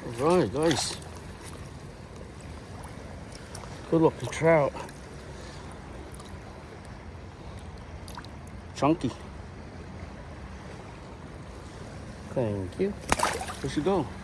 All right, guys. Good looking trout. Chunky. Thank you. Where should go?